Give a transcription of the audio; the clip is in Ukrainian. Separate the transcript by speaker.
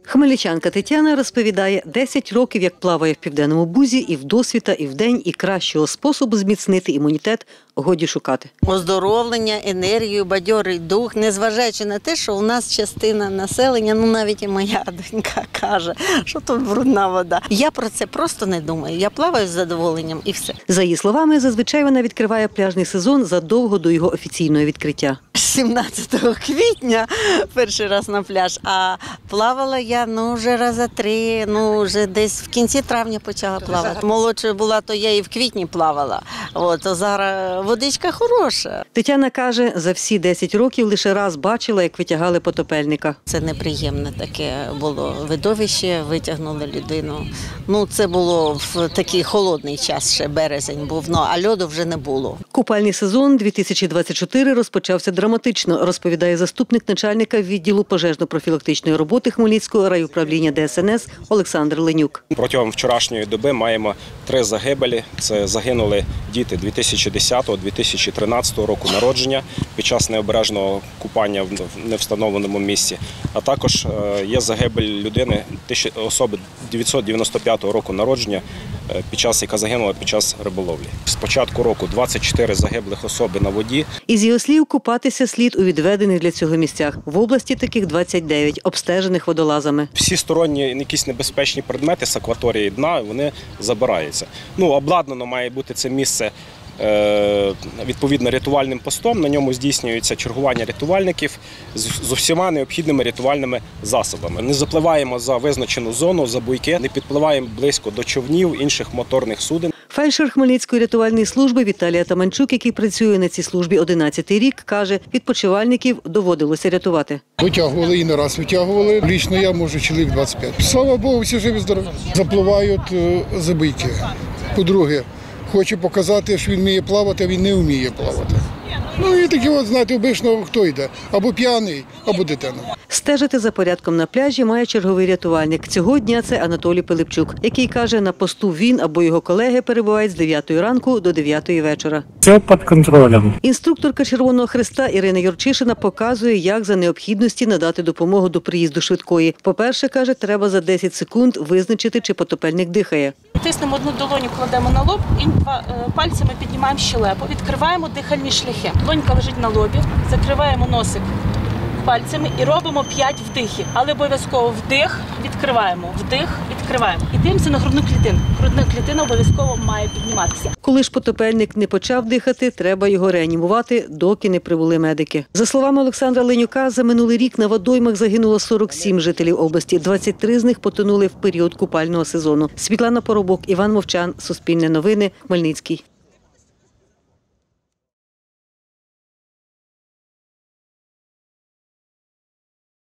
Speaker 1: Хмельничанка Тетяна розповідає, 10 років як плаває в Південному Бузі, і вдосвіта, і вдень, і кращого способу зміцнити імунітет годі шукати.
Speaker 2: Оздоровлення, енергію, бадьорий дух, незважаючи на те, що у нас частина населення, навіть і моя донька каже, що тут брудна вода. Я про це просто не думаю, я плаваю з задоволенням і все.
Speaker 1: За її словами, зазвичай вона відкриває пляжний сезон задовго до його офіційного відкриття.
Speaker 2: 17 квітня перший раз на пляж, а плавала я вже рази 3, вже десь в кінці травня почала плавати. Молодшою була, то я і в квітні плавала, а зараз водичка хороша.
Speaker 1: Тетяна каже, за всі 10 років лише раз бачила, як витягали потопельника.
Speaker 2: Це неприємне таке було видовище, витягнули людину. Це було в такий холодний час, ще березень був, а льоду вже не було.
Speaker 1: Купальний сезон 2024 розпочався драматично, розповідає заступник начальника відділу пожежно-профілактичної роботи Хмельницького райуправління ДСНС Олександр Ленюк.
Speaker 3: Протягом вчорашньої доби маємо 3 загибелі. Це загинули діти 2010-2013 року народження під час необережного купання в невстановленому місці. А також є загибель людини, особи 995 року народження, яка загинула під час риболовлі. З початку року 24 загиблих особи на воді.
Speaker 1: Із його слів, купатися слід у відведених для цього місцях. В області таких 29, обстежених водолазами.
Speaker 3: Всі сторонні якісь небезпечні предмети з акваторії дна, вони забираються. Обладнано має бути це місце відповідно рятувальним постом, на ньому здійснюється чергування рятувальників з усіма необхідними рятувальними засобами. Не запливаємо за визначену зону, за буйки, не підпливаємо близько до човнів, інших моторних суден.
Speaker 1: Фельдшер Хмельницької рятувальної служби Віталій Таманчук, який працює на цій службі 11-й рік, каже, відпочивальників доводилося рятувати.
Speaker 4: Витягували і не раз витягували. Лічно я можу чоловік 25. Слава Богу, всі живі здорові. Запливають забиті. По-друге, хоче показати, що він вміє плавати, а він не вміє плавати. І такі знаєте, обично хто йде, або п'яний, або дитина.
Speaker 1: Стежити за порядком на пляжі має черговий рятувальник. Цього дня це Анатолій Пилипчук, який каже, на посту він або його колеги перебувають з 9 ранку до 9 вечора.
Speaker 5: Все під контролем.
Speaker 1: Інструкторка Червоного Хреста Ірина Юрчишина показує, як за необхідності надати допомогу до приїзду швидкої. По-перше, каже, треба за 10 секунд визначити, чи потопельник дихає.
Speaker 6: Тиснемо одну долоню, кладемо на лоб і пальцями піднімаємо щелепу, відкриваємо дихальні шляхи. Долонька лежить на лобі, закриваємо носик пальцями і робимо 5 вдихів. Але обов'язково вдих, відкриваємо, вдих, відкриваємо. І дивимося на грудну клітину. Грудна клітина обов'язково має підніматися.
Speaker 1: Коли ж потопельник не почав дихати, треба його реанімувати, доки не прибули медики. За словами Олександра Ленюка, за минулий рік на водоймах загинуло 47 жителів області. 23 з них потонули в період купального сезону. Світлана Поробок, Іван Мовчан, Суспільне новини, Хмельницький.